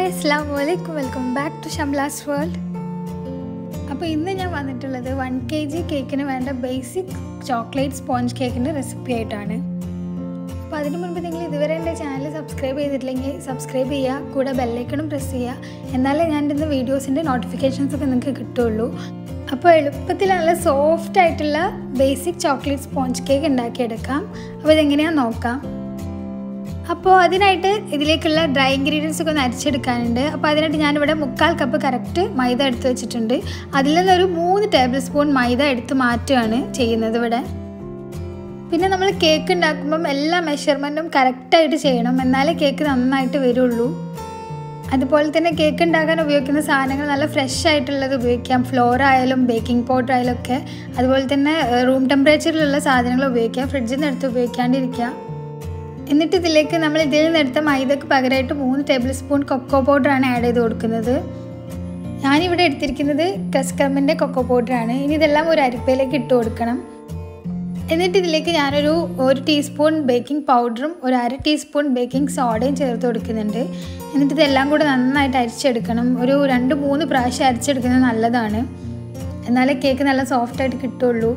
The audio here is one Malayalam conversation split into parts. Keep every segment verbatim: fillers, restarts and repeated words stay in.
ഹായ് അസ്സലാമു അലൈക്കും welcome back to Shamla's world. അപ്പോൾ ഇന്ന് ഞാൻ വന്നിട്ടുള്ളത് വൺ കെ ജി കേക്കിന് വേണ്ട ബേസിക് ചോക്ലേറ്റ് സ്പോഞ്ച് കേക്കിൻ്റെ റെസിപ്പി ആയിട്ടാണ്. അപ്പോൾ അതിന് മുൻപ് നിങ്ങൾ ഇതുവരെ എൻ്റെ ചാനൽ സബ്സ്ക്രൈബ് ചെയ്തിട്ടില്ലെങ്കിൽ സബ്സ്ക്രൈബ് ചെയ്യുക, കൂടെ ബെല്ലൈക്കണും പ്രസ് ചെയ്യുക. എന്നാലേ ഞാൻ ഇന്ന് വീഡിയോസിൻ്റെ നോട്ടിഫിക്കേഷൻസ് ഒക്കെ നിങ്ങൾക്ക് കിട്ടുള്ളൂ. അപ്പോൾ എളുപ്പത്തിൽ നല്ല സോഫ്റ്റ് ആയിട്ടുള്ള ബേസിക് ചോക്ലേറ്റ് സ്പോഞ്ച് കേക്ക് ഉണ്ടാക്കിയെടുക്കാം. അപ്പോൾ ഇതെങ്ങനെയാണെന്ന് നോക്കാം. അപ്പോൾ അതിനായിട്ട് ഇതിലേക്കുള്ള ഡ്രൈ ഇൻഗ്രീഡിയൻസ് ഒക്കെ ഒന്ന് അരച്ചെടുക്കാനുണ്ട്. അപ്പോൾ അതിനായിട്ട് ഞാനിവിടെ മുക്കാൽ കപ്പ് കറക്റ്റ് മൈദ എടുത്ത് വെച്ചിട്ടുണ്ട്. അതിൽ നിന്നൊരു മൂന്ന് ടേബിൾ സ്പൂൺ മൈദ എടുത്ത് മാറ്റുകയാണ് ചെയ്യുന്നത് ഇവിടെ. പിന്നെ നമ്മൾ കേക്ക് ഉണ്ടാക്കുമ്പം എല്ലാ മെഷർമെൻറ്റും കറക്റ്റായിട്ട് ചെയ്യണം, എന്നാലേ കേക്ക് നന്നായിട്ട് വരുള്ളൂ. അതുപോലെ തന്നെ കേക്ക് ഉണ്ടാക്കാൻ ഉപയോഗിക്കുന്ന സാധനങ്ങൾ നല്ല ഫ്രഷ് ആയിട്ടുള്ളത് ഉപയോഗിക്കാം. ഫ്ലോർ ആയാലും ബേക്കിംഗ് പൗഡർ ആയാലും ഒക്കെ. അതുപോലെ തന്നെ റൂം ടെമ്പറേച്ചറിലുള്ള സാധനങ്ങൾ ഉപയോഗിക്കാം, ഫ്രിഡ്ജിൽ നിന്ന് എടുത്ത് ഉപയോഗിക്കാണ്ടിരിക്കുക. എന്നിട്ട് ഇതിലേക്ക് നമ്മൾ ഇതിൽ നിന്നെടുത്ത മൈദക്ക് പകരമായിട്ട് മൂന്ന് ടേബിൾ സ്പൂൺ കൊക്കോ പൗഡറാണ് ആഡ് ചെയ്ത് കൊടുക്കുന്നത്. ഞാനിവിടെ എടുത്തിരിക്കുന്നത് കസ്കമ്മിൻ്റെ കൊക്കോ പൗഡറാണ്. ഇനി ഇതെല്ലാം ഒരു അരിപ്പയിലേക്ക് ഇട്ട് കൊടുക്കണം. എന്നിട്ട് ഇതിലേക്ക് ഞാനൊരു ഒരു ടീസ്പൂൺ ബേക്കിംഗ് പൗഡറും ഒരു അര ടീസ്പൂൺ ബേക്കിംഗ് സോഡയും ചേർത്ത് കൊടുക്കുന്നുണ്ട്. എന്നിട്ട് ഇതെല്ലാം കൂടെ നന്നായിട്ട് അരിച്ചെടുക്കണം. ഒരു രണ്ട് മൂന്ന് പ്രാവശ്യം അരിച്ചെടുക്കുന്നത് നല്ലതാണ്, എന്നാലേ കേക്ക് നല്ല സോഫ്റ്റായിട്ട് കിട്ടുള്ളൂ.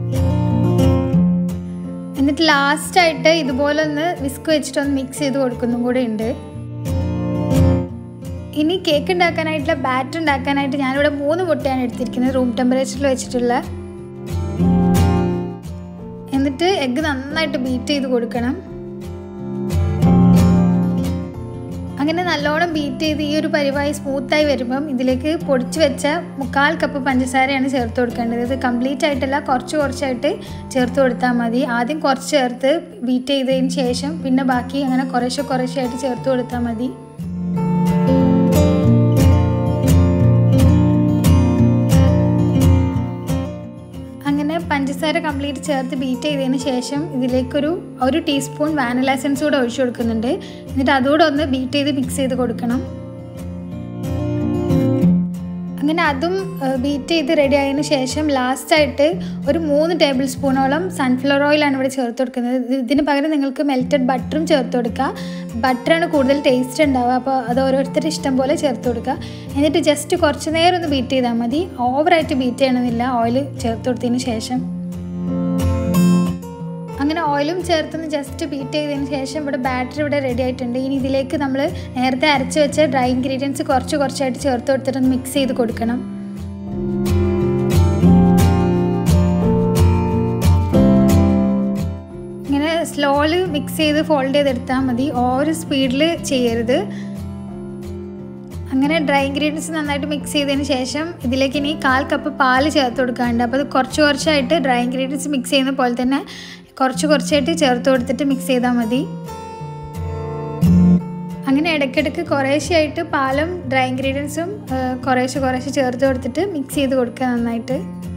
എന്നിട്ട് ലാസ്റ്റായിട്ട് ഇതുപോലെ ഒന്ന് വിസ്ക് വെച്ചിട്ടൊന്ന് മിക്സ് ചെയ്ത് കൊടുക്കുന്നതും കൂടെ ഉണ്ട്. ഇനി കേക്ക് ഉണ്ടാക്കാനായിട്ടുള്ള ബാറ്റർ ഉണ്ടാക്കാനായിട്ട് ഞാനിവിടെ മൂന്ന് മുട്ടയാണ് എടുത്തിരിക്കുന്നത്, റൂം ടെമ്പറേച്ചറിൽ വെച്ചിട്ടുള്ള. എന്നിട്ട് എഗ്ഗ് നന്നായിട്ട് ബീറ്റ് ചെയ്ത് കൊടുക്കണം. അങ്ങനെ നല്ലോണം ബീറ്റ് ചെയ്ത് ഈ ഒരു പരിവായി സ്മൂത്തായി വരുമ്പം ഇതിലേക്ക് പൊടിച്ച് വെച്ച മുക്കാൽ കപ്പ് പഞ്ചസാരയാണ് ചേർത്ത് കൊടുക്കേണ്ടത്. ഇത് കംപ്ലീറ്റ് ആയിട്ടല്ല, കുറച്ച് കുറച്ചായിട്ട് ചേർത്ത് കൊടുത്താൽ മതി. ആദ്യം കുറച്ച് ചേർത്ത് ബീറ്റ് ചെയ്തതിന് ശേഷം പിന്നെ ബാക്കി അങ്ങനെ കുറേശ്ശെ കുറേശ്ശായിട്ട് ചേർത്ത് കൊടുത്താൽ മതി. അങ്ങനെ പഞ്ചസാര കംപ്ലീറ്റ് ചേർത്ത് ബീറ്റ് ചെയ്തതിന് ശേഷം ഇതിലേക്കൊരു ഒരു ടീസ്പൂൺ വാനില എസൻസ് കൂടെ ഒഴിച്ചു കൊടുക്കുന്നുണ്ട്. എന്നിട്ട് അതുകൂടെ ഒന്ന് ബീറ്റ് ചെയ്ത് മിക്സ് ചെയ്ത് കൊടുക്കണം. അങ്ങനെ അതും ബീറ്റ് ചെയ്ത് റെഡി ആയതിനു ശേഷം ലാസ്റ്റായിട്ട് ഒരു മൂന്ന് ടേബിൾ സ്പൂണോളം സൺഫ്ലവർ ഓയിലാണ് ഇവിടെ ചേർത്ത് കൊടുക്കുന്നത്. ഇതിന് പകരം നിങ്ങൾക്ക് മെൽറ്റഡ് ബട്ടറും ചേർത്ത് കൊടുക്കുക. ബട്ടറാണ് കൂടുതൽ ടേസ്റ്റ് ഉണ്ടാവുക, അപ്പോൾ അത് ഓരോരുത്തരുടെ ഇഷ്ടം പോലെ ചേർത്ത് കൊടുക്കുക. എന്നിട്ട് ജസ്റ്റ് കുറച്ച് നേരം ഒന്ന് ബീറ്റ് ചെയ്താൽ മതി, ഓവറായിട്ട് ബീറ്റ് ചെയ്യണമെന്നില്ല ഓയിൽ ചേർത്ത് കൊടുത്തതിന് ശേഷം. അങ്ങനെ ഓയിലും ചേർത്തൊന്ന് ജസ്റ്റ് ബീറ്റ് ചെയ്തതിന് ശേഷം ഇവിടെ ബാറ്റർ ഇവിടെ റെഡി ആയിട്ടുണ്ട്. ഇനി ഇതിലേക്ക് നമ്മൾ നേരത്തെ അരച്ച് വെച്ച ഡ്രൈ ഇൻഗ്രീഡിയൻസ് കുറച്ച് കുറച്ചായിട്ട് ചേർത്ത് കൊടുത്തിട്ടൊന്ന് മിക്സ് ചെയ്ത് കൊടുക്കണം. ഇങ്ങനെ സ്ലോയിൽ മിക്സ് ചെയ്ത് ഫോൾഡ് ചെയ്തെടുത്താൽ മതി, ഓവർ സ്പീഡിൽ ചെയ്യരുത്. അങ്ങനെ ഡ്രൈ ഇൻഗ്രീഡിയൻസ് നന്നായിട്ട് മിക്സ് ചെയ്തതിന് ശേഷം ഇതിലേക്ക് ഇനി കാൽ കപ്പ് പാല് ചേർത്ത് കൊടുക്കാറുണ്ട്. അപ്പോൾ അത് കുറച്ച് കുറച്ചായിട്ട് ഡ്രൈ ഇൻഗ്രീഡിയൻസ് മിക്സ് ചെയ്യുന്ന പോലെ തന്നെ കുറച്ച് കുറച്ചായിട്ട് ചേർത്ത് കൊടുത്തിട്ട് മിക്സ് ചെയ്താൽ മതി. അങ്ങനെ ഇടയ്ക്കിടയ്ക്ക് കുറേശ്ശെയായിട്ട് പാലും ഡ്രൈ ഇൻഗ്രീഡിയൻസും കുറേശ്ശെ കുറേശ്ശെ ചേർത്ത് കൊടുത്തിട്ട് മിക്സ് ചെയ്ത് കൊടുക്കുക നന്നായിട്ട്.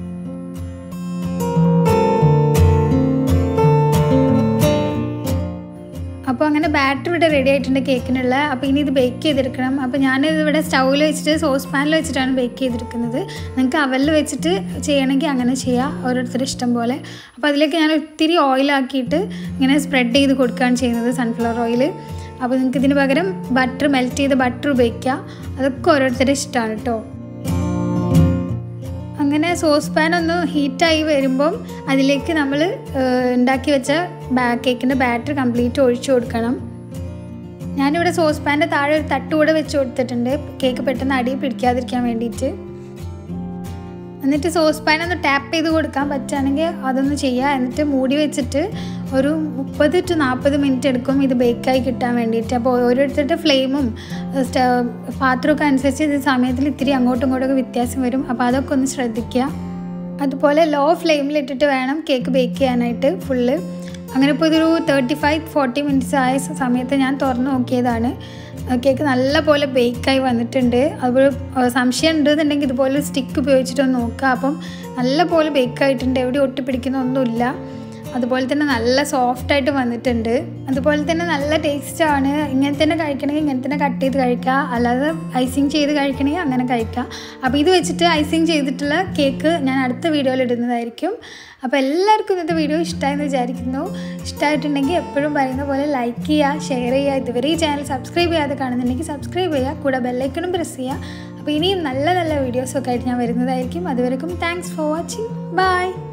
അപ്പോൾ അങ്ങനെ ബാറ്റർ ഇവിടെ റെഡി ആയിട്ടുണ്ട് കേക്കിനുള്ള. അപ്പോൾ ഇനി ഇത് ബേക്ക് ചെയ്തെടുക്കണം. അപ്പോൾ ഞാനിത് ഇവിടെ സ്റ്റൗവിൽ വെച്ചിട്ട് സോസ് പാനിൽ വെച്ചിട്ടാണ് ബേക്ക് ചെയ്തെടുക്കുന്നത്. നിങ്ങൾക്ക് അവലിൽ വെച്ചിട്ട് ചെയ്യണമെങ്കിൽ അങ്ങനെ ചെയ്യാം, ഓരോരുത്തരുടെ ഇഷ്ടം പോലെ. അപ്പോൾ അതിലേക്ക് ഞാൻ ഒത്തിരി ഓയിലാക്കിയിട്ട് ഇങ്ങനെ സ്പ്രെഡ് ചെയ്ത് കൊടുക്കുകയാണ് ചെയ്യുന്നത്, സൺഫ്ലവർ ഓയിൽ. അപ്പോൾ നിങ്ങൾക്ക് ഇതിന് പകരം ബട്ടർ മെൽറ്റ് ചെയ്ത് ബട്ടർ ഉപയോഗിക്കുക, അതൊക്കെ ഓരോരുത്തരുടെ ഇഷ്ടമാണ് കേട്ടോ. അങ്ങനെ സോസ് പാൻ ഒന്ന് ഹീറ്റായി വരുമ്പം അതിലേക്ക് നമ്മൾ ഉണ്ടാക്കി വെച്ച കേക്കിൻ്റെ ബാറ്റർ കംപ്ലീറ്റ് ഒഴിച്ചു കൊടുക്കണം. ഞാനിവിടെ സോസ് പാൻ്റെ താഴെ ഒരു തട്ട് കൂടെ വെച്ച് കൊടുത്തിട്ടുണ്ട്, കേക്ക് പെട്ടെന്ന് അടി പിടിക്കാതിരിക്കാൻ വേണ്ടിയിട്ട്. എന്നിട്ട് സോസ് പാൻ ഒന്ന് ടാപ്പ് ചെയ്ത് കൊടുക്കാൻ പറ്റുകയാണെങ്കിൽ അതൊന്ന് ചെയ്യുക. എന്നിട്ട് മൂടി വെച്ചിട്ട് ഒരു മുപ്പത് ടു നാൽപ്പത് മിനിറ്റ് എടുക്കും ഇത് ബേക്കായി കിട്ടാൻ വേണ്ടിയിട്ട്. അപ്പോൾ ഓരോരുത്തരുടെ ഫ്ലെയിമും പാത്രമൊക്കെ അനുസരിച്ച് ഇത് സമയത്തിൽ ഇത്തിരി അങ്ങോട്ടും ഇങ്ങോട്ടൊക്കെ വ്യത്യാസം വരും, അപ്പോൾ അതൊക്കെ ഒന്ന് ശ്രദ്ധിക്കുക. അതുപോലെ ലോ ഫ്ലെയിമിലിട്ടിട്ട് വേണം കേക്ക് ബേക്ക് ചെയ്യാനായിട്ട് ഫുള്ള്. അങ്ങനെ ഇപ്പോൾ ഇതൊരു തേർട്ടി ഫൈവ് ഫോർട്ടി മിനിറ്റ്സ് ആയ സമയത്ത് ഞാൻ തുറന്ന് നോക്കിയതാണ്. കേക്ക് നല്ല പോലെ ബേക്കായി വന്നിട്ടുണ്ട്. അതുപോലെ സംശയം ഉണ്ടെന്നുണ്ടെങ്കിൽ ഇതുപോലെ സ്റ്റിക്ക് ഉപയോഗിച്ചിട്ടൊന്ന് നോക്കുക. അപ്പം നല്ല പോലെ ബേക്കായിട്ടുണ്ട്, എവിടെ ഒട്ടിപ്പിടിക്കുന്ന ഒന്നുമില്ല. അതുപോലെ തന്നെ നല്ല സോഫ്റ്റായിട്ട് വന്നിട്ടുണ്ട്. അതുപോലെ തന്നെ നല്ല ടേസ്റ്റാണ്. ഇങ്ങനെ തന്നെ കഴിക്കണമെങ്കിൽ ഇങ്ങനെ തന്നെ കട്ട് ചെയ്ത് കഴിക്കുക, അല്ലാതെ ഐസിങ് ചെയ്ത് കഴിക്കണമെങ്കിൽ അങ്ങനെ കഴിക്കുക. അപ്പോൾ ഇത് വെച്ചിട്ട് ഐസിങ് ചെയ്തിട്ടുള്ള കേക്ക് ഞാൻ അടുത്ത വീഡിയോയിൽ ഇടുന്നതായിരിക്കും. അപ്പോൾ എല്ലാവർക്കും ഇന്നത്തെ വീഡിയോ ഇഷ്ടമായെന്ന് വിചാരിക്കുന്നു. ഇഷ്ടമായിട്ടുണ്ടെങ്കിൽ എപ്പോഴും പറയുന്ന പോലെ ലൈക്ക് ചെയ്യുക, ഷെയർ ചെയ്യുക. ഇതുവരെ ഈ ചാനൽ സബ്സ്ക്രൈബ് ചെയ്യാതെ കാണുന്നുണ്ടെങ്കിൽ സബ്സ്ക്രൈബ് ചെയ്യുക, കൂടെ ബെല്ലൈക്കണും പ്രസ് ചെയ്യുക. അപ്പോൾ ഇനിയും നല്ല നല്ല വീഡിയോസൊക്കെ ആയിട്ട് ഞാൻ വരുന്നതായിരിക്കും. അതുവരെക്കും താങ്ക്സ് ഫോർ വാച്ചിങ്. ബൈ.